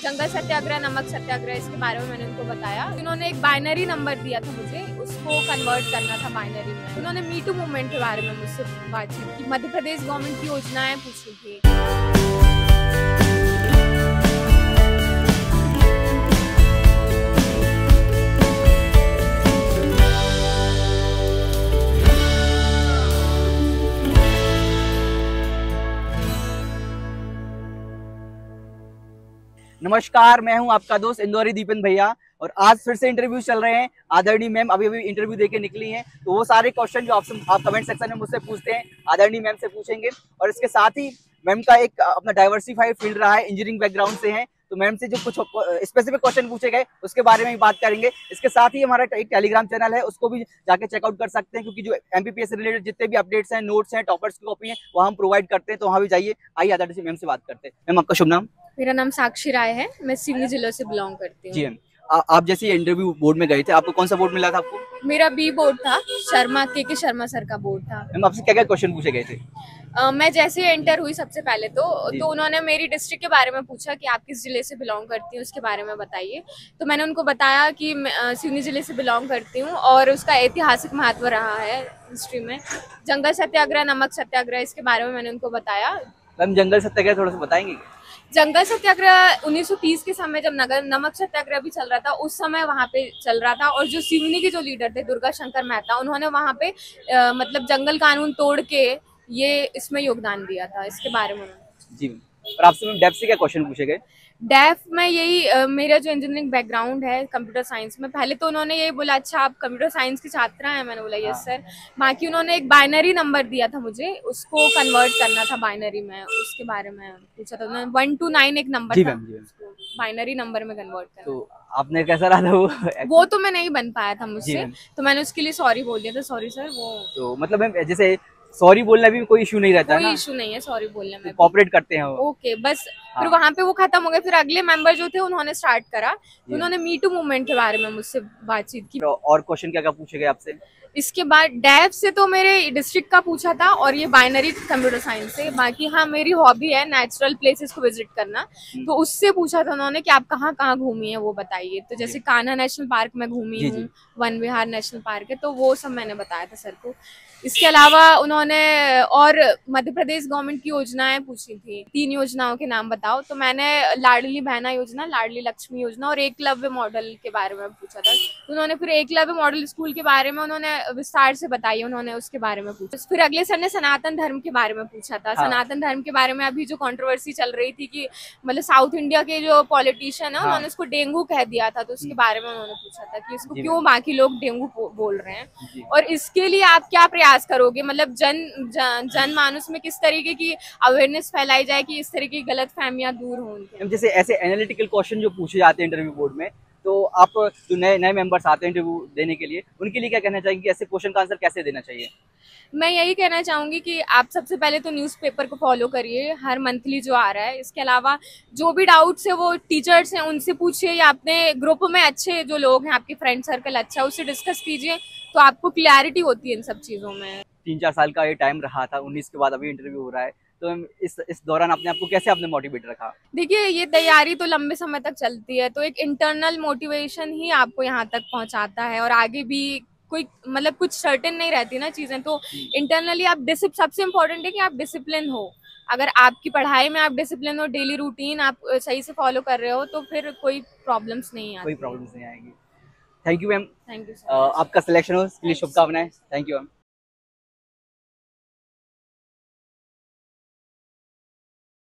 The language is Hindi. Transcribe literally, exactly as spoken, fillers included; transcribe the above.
जंगल सत्याग्रह, नमक सत्याग्रह, इसके बारे में मैंने उनको बताया। उन्होंने एक बाइनरी नंबर दिया था मुझे, उसको कन्वर्ट करना था बाइनरी में। उन्होंने मी टू मूवमेंट के बारे में मुझसे बातचीत की, मध्य प्रदेश गवर्नमेंट की योजनाएं पूछी थी। नमस्कार, मैं हूं आपका दोस्त इंदौरी दीपेन भैया और आज फिर से इंटरव्यू चल रहे हैं। आदरणीय मैम अभी अभी इंटरव्यू देके निकली हैं, तो वो सारे क्वेश्चन जो आपसे आप कमेंट सेक्शन में मुझसे पूछते हैं आदरणीय मैम से पूछेंगे। और इसके साथ ही मैम का एक अपना डाइवर्सिफाइड फील्ड रहा है, इंजीनियरिंग बैकग्राउंड से हैं, तो मैम से जो कुछ स्पेसिफिक क्वेश्चन पूछे गए उसके बारे में भी बात करेंगे। इसके साथ ही हमारा एक टेलीग्राम चैनल है, उसको भी जाके चेकआउट कर सकते हैं, क्योंकि जो एमपीपीएस से रिलेटेड जितने भी अपडेट्स हैं, नोट्स हैं, टॉपर्स की कॉपी है, वो हम प्रोवाइड करते हैं, तो वहाँ भी जाइए। आइए आदरणीय मैम से बात करते हैं। मैम आपका शुभ नाम? मेरा नाम साक्षी राय है, मैं सिवनी जिले से बिलोंग करती हूँ। जी मैम, आप जैसे इंटरव्यू बोर्ड में गए थे, आपको कौन सा बोर्ड मिला था आपको? मेरा बी बोर्ड था, शर्मा के के शर्मा सर का बोर्ड था। मैम आपसे क्या क्या क्वेश्चन पूछे गए थे? Uh, मैं जैसे एंटर हुई सबसे पहले तो तो उन्होंने मेरी डिस्ट्रिक्ट के बारे में पूछा कि आप किस जिले से बिलोंग करती हैं, उसके बारे में बताइए। तो मैंने उनको बताया कि मैं uh, सिवनी जिले से बिलोंग करती हूँ और उसका ऐतिहासिक महत्व रहा है हिस्ट्री में। जंगल सत्याग्रह, नमक सत्याग्रह, इसके बारे में मैंने उनको बताया। मैम जंगल सत्याग्रह थोड़ा सा बताएंगे? जंगल सत्याग्रह उन्नीस सौ तीस के समय जब नगर नमक सत्याग्रह भी चल रहा था, उस समय वहाँ पे चल रहा था, और जो सिवनी के जो लीडर थे दुर्गा शंकर मेहता, उन्होंने वहाँ पे आ, मतलब जंगल कानून तोड़ के ये इसमें योगदान दिया था। इसके बारे में जी। और आपसे मैम डेफ से क्या क्वेश्चन पूछे गए? डेफ में यही आ, मेरा जो इंजीनियरिंग बैकग्राउंड है कंप्यूटर साइंस में, पहले तो उन्होंने यही बोला अच्छा आप कंप्यूटर साइंस की छात्रा हैं, मैंने बोला यस सर। बाकी उन्होंने एक बाइनरी नंबर दिया था मुझे, उसको कन्वर्ट करना था बाइनरी में, उसके बारे में पूछा था उन्होंने। वन टू नाइन एक नंबर था, बाइनरी नंबर में कन्वर्ट करना। तो आपने कैसा रहा था वो? वो तो मैं नहीं बन पाया था मुझसे, तो मैंने उसके लिए सॉरी बोल दिया था, सॉरी सर। वो तो मतलब मैम जैसे सॉरी बोलना भी कोई इशू नहीं रहता कोई ना? इशू नहीं है सॉरी बोलने में, कोऑपरेट करते हैं वो। ओके बस। हाँ। फिर वहाँ पे वो खत्म हो गया, फिर अगले मेंबर जो थे उन्होंने स्टार्ट करा, उन्होंने मी टू मूवमेंट के बारे में मुझसे बातचीत की। और क्वेश्चन क्या क्या पूछे गए आपसे? इसके बाद डेफ से तो मेरे डिस्ट्रिक्ट का पूछा था, और ये बाइनरी कंप्यूटर साइंस से। बाकी हाँ मेरी हॉबी है नेचुरल प्लेसेस को विजिट करना, तो उससे पूछा था उन्होंने कि आप कहाँ कहाँ घूमी है वो बताइए। तो जैसे कान्हा नेशनल पार्क में घूमी हूँ, वन विहार नेशनल पार्क है, तो वो सब मैंने बताया था सर को। इसके अलावा उन्होंने और मध्य प्रदेश गवर्नमेंट की योजनाएं पूछी थी, तीन योजनाओं के नाम बताओ। तो मैंने लाडली बहना योजना, लाडली लक्ष्मी योजना और एकलव्य मॉडल के बारे में पूछा था। उन्होंने फिर एकलव्य मॉडल स्कूल के बारे में उन्होंने विस्तार से बताइए, उन्होंने उसके बारे में पूछा। फिर अगले सर ने सनातन धर्म के बारे में पूछा था। हाँ। सनातन धर्म के बारे में अभी जो कंट्रोवर्सी चल रही थी कि मतलब साउथ इंडिया के जो पॉलिटिशियन है, हाँ। उन्होंने उसको डेंगू कह दिया था, तो उसके बारे में उन्होंने पूछा था कि इसको क्यों बाकी लोग डेंगू बोल रहे हैं, और इसके लिए आप क्या प्रयास करोगे, मतलब जन जन, जन मानुस में किस तरीके की अवेयरनेस फैलाई जाए कि इस तरीके की गलत फहमियां दूर हों। जैसे ऐसे एनालिटिकल क्वेश्चन जो पूछे जाते हैं इंटरव्यू बोर्ड में, तो आप जो नए नए मेंबर्स आते हैं इंटरव्यू देने के लिए, उनके लिए क्या कहना चाहिए कि ऐसे क्वेश्चन का आंसर कैसे देना चाहिए? मैं यही कहना चाहूंगी कि आप सबसे पहले तो न्यूज़पेपर को फॉलो करिए, हर मंथली जो आ रहा है। इसके अलावा जो भी डाउट्स है वो टीचर्स हैं उनसे पूछिए, या अपने ग्रुप में अच्छे जो लोग हैं, आपके फ्रेंड सर्कल अच्छा, उससे डिस्कस कीजिए, तो आपको क्लैरिटी होती है इन सब चीज़ों में। तीन चार साल का ये टाइम रहा था, उन्नीस के बाद अभी इंटरव्यू हो रहा है, तो इस इस दौरान आपने आपको कैसे आपने मोटिवेट रखा? देखिए ये तैयारी तो लंबे समय तक चलती है, तो एक इंटरनल मोटिवेशन ही आपको यहाँ तक पहुँचाता है, और आगे भी कोई मतलब कुछ सर्टेन नहीं रहती ना चीजें, तो इंटरनली आप डिसिप्लिन, सबसे इम्पोर्टेंट है कि आप डिसिप्लिन हो। अगर आपकी पढ़ाई में आप डिसिप्लिन हो, डेली रूटीन आप सही से फॉलो कर रहे हो, तो फिर कोई प्रॉब्लम्स नहीं आती, कोई प्रॉब्लम्स नहीं आएगी। Thank you ma'am. Thank you. आपका सिलेक्शन हो इसके लिए शुभकामनाएं। Thank you ma'am.